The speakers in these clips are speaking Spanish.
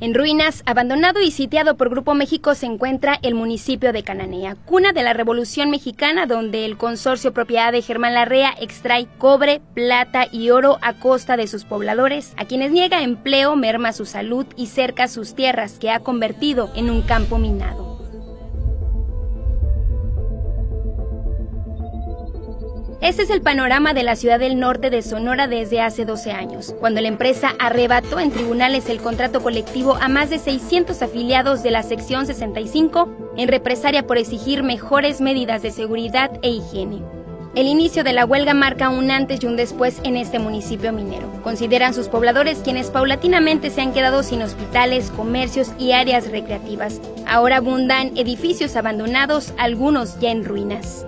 En ruinas, abandonado y sitiado por Grupo México, se encuentra el municipio de Cananea, cuna de la Revolución Mexicana, donde el consorcio propiedad de Germán Larrea extrae cobre, plata y oro a costa de sus pobladores, a quienes niega empleo, merma su salud y cerca sus tierras, que ha convertido en un campo minado. Este es el panorama de la ciudad del norte de Sonora desde hace 12 años, cuando la empresa arrebató en tribunales el contrato colectivo a más de 600 afiliados de la sección 65 en represalia por exigir mejores medidas de seguridad e higiene. El inicio de la huelga marca un antes y un después en este municipio minero. Consideran sus pobladores quienes paulatinamente se han quedado sin hospitales, comercios y áreas recreativas. Ahora abundan edificios abandonados, algunos ya en ruinas.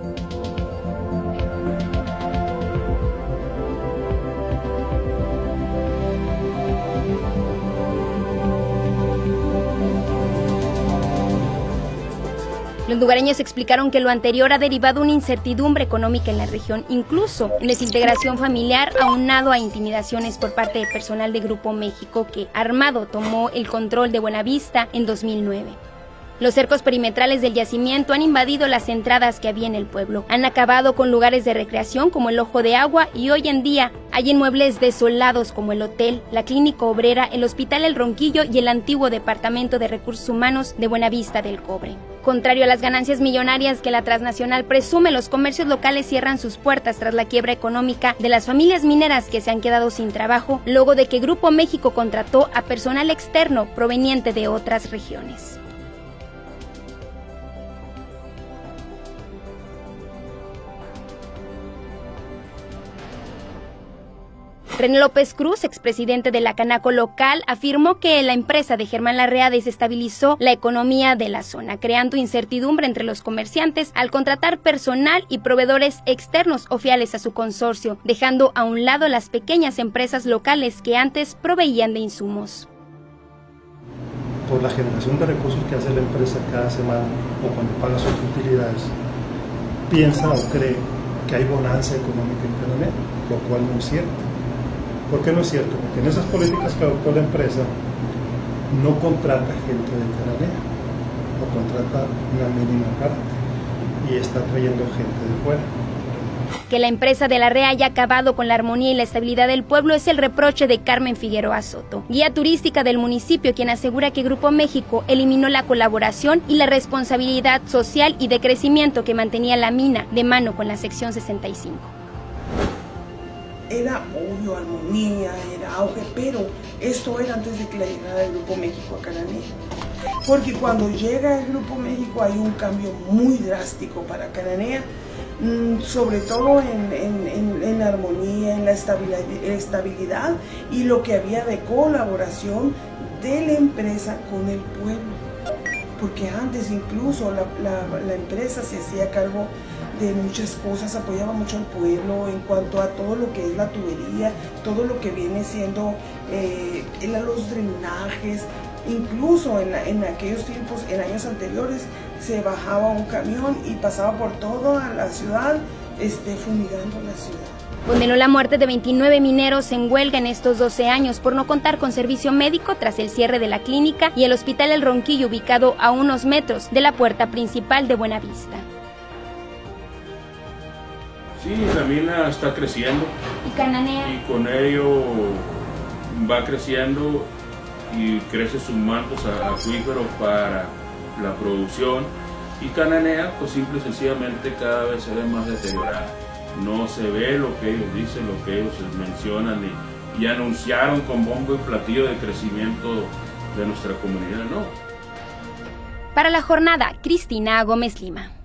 Los lugareños explicaron que lo anterior ha derivado una incertidumbre económica en la región, incluso en desintegración familiar, aunado a intimidaciones por parte de personal de Grupo México que, armado, tomó el control de Buenavista en 2009. Los cercos perimetrales del yacimiento han invadido las entradas que había en el pueblo, han acabado con lugares de recreación como el Ojo de Agua y hoy en día hay inmuebles desolados como el hotel, la clínica obrera, el hospital El Ronquillo y el antiguo Departamento de Recursos Humanos de Buenavista del Cobre. Contrario a las ganancias millonarias que la transnacional presume, los comercios locales cierran sus puertas tras la quiebra económica de las familias mineras que se han quedado sin trabajo, luego de que Grupo México contrató a personal externo proveniente de otras regiones. René López Cruz, expresidente de la Canaco local, afirmó que la empresa de Germán Larrea desestabilizó la economía de la zona, creando incertidumbre entre los comerciantes al contratar personal y proveedores externos o fieles a su consorcio, dejando a un lado las pequeñas empresas locales que antes proveían de insumos. Por la generación de recursos que hace la empresa cada semana o cuando paga sus utilidades, piensa o cree que hay bonanza económica en Cananea, lo cual no es cierto. ¿Por qué no es cierto? Porque en esas políticas que adoptó la empresa no contrata gente de Cananea, o contrata una mínima parte y está trayendo gente de fuera. Que la empresa de Larrea haya acabado con la armonía y la estabilidad del pueblo es el reproche de Carmen Figueroa Soto, guía turística del municipio, quien asegura que Grupo México eliminó la colaboración y la responsabilidad social y de crecimiento que mantenía la mina de mano con la sección 65. Era obvio, armonía, era auge, pero esto era antes de que la llegada del Grupo México a Cananea. Porque cuando llega el Grupo México hay un cambio muy drástico para Cananea, sobre todo en la armonía, en la estabilidad y lo que había de colaboración de la empresa con el pueblo. Porque antes incluso la empresa se hacía cargo de muchas cosas, apoyaba mucho al pueblo en cuanto a todo lo que es la tubería, todo lo que viene siendo los drenajes. Incluso en aquellos tiempos, en años anteriores, se bajaba un camión y pasaba por toda la ciudad, fumigando la ciudad. Condenó la muerte de 29 mineros en huelga en estos 12 años por no contar con servicio médico tras el cierre de la clínica y el hospital El Ronquillo, ubicado a unos metros de la puerta principal de Buenavista. Sí, la mina está creciendo. ¿Y Cananea? Y con ello va creciendo y crece sus mantos acuíferos para la producción. Y Cananea, pues simple y sencillamente cada vez se ve más deteriorada. No se ve lo que ellos dicen, lo que ellos mencionan y anunciaron con bombo y platillo de crecimiento de nuestra comunidad, ¿no? Para la jornada, Cristina Gómez Lima.